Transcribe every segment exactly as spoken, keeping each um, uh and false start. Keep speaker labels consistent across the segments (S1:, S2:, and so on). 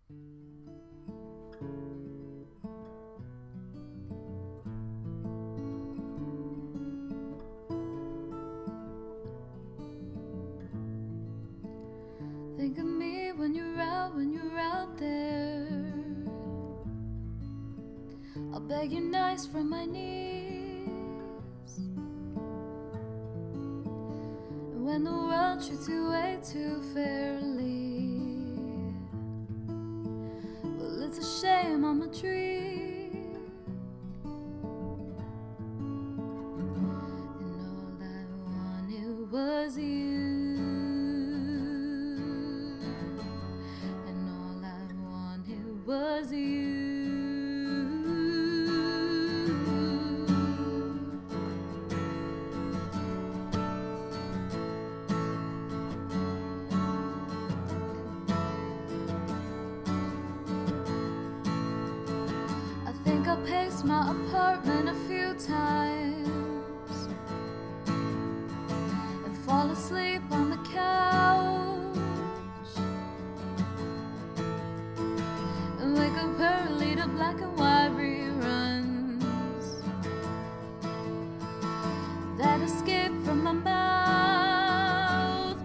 S1: Think of me when you're out, when you're out there. I'll beg you nice from my knees. And when the world treats you way too fairly, well, it's a shame I'm a tree. And all I wanted was you. Was you. I think I paced my apartment a few times and fall asleep on the couch. Wake up early to black and white reruns that escape from my mouth.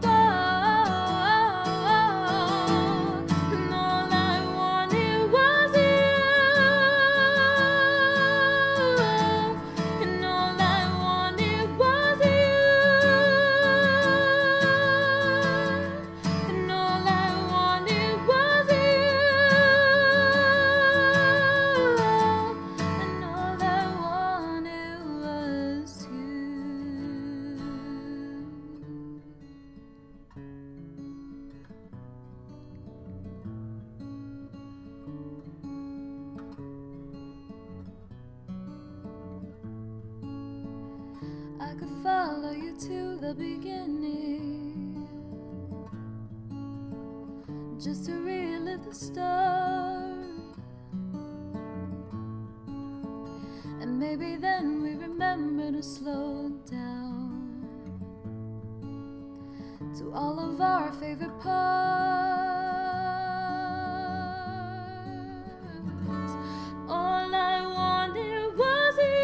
S1: Oh, and all I wanted was you. And all I wanted was you. And all I wanted was you. I could follow you to the beginning, just to relive the start. And maybe then we remember to slow down to all of our favorite parts. All I wanted was you.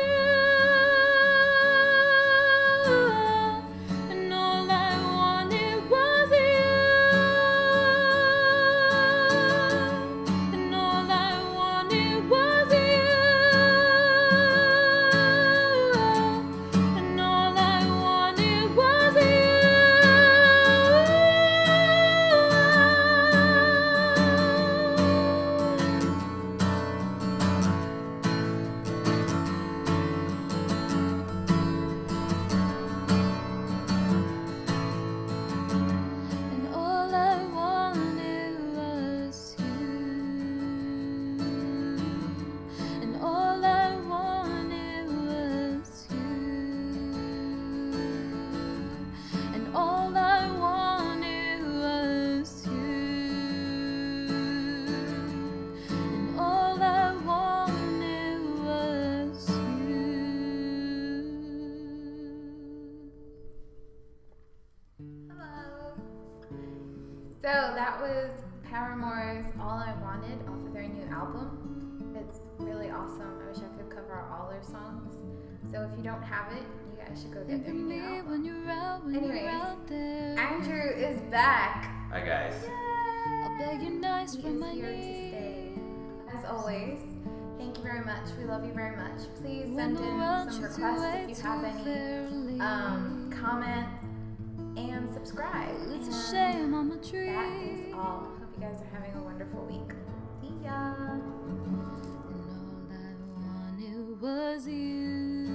S2: So that was Paramore's All I Wanted off of their new album. It's really awesome. I wish I could cover all their songs. So if you don't have it, you guys should go get their new album.
S1: When you're out, when
S2: Anyways,
S1: you're out there.
S2: Andrew is back.
S3: Hi guys.
S2: Yay!
S1: I'll beg you nice
S2: he
S1: from
S2: is
S1: my
S2: here
S1: knees.
S2: to stay. As always, thank you very much. We love you very much. Please
S1: When
S2: send
S1: the
S2: in
S1: world
S2: some
S1: treats you
S2: requests
S1: way
S2: if you have
S1: too
S2: any.
S1: fairly.
S2: Um, comment and subscribe.
S1: It's
S2: and
S1: a shame I'm a tree.
S2: That is all. Hope you guys are having a wonderful week. See ya.
S1: And all I wanted was you.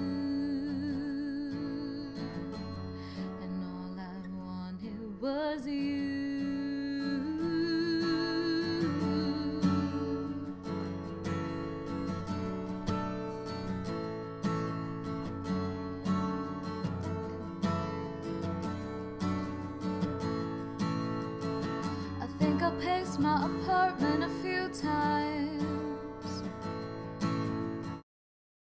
S1: And all I wanted was you. I think I paced my apartment a few times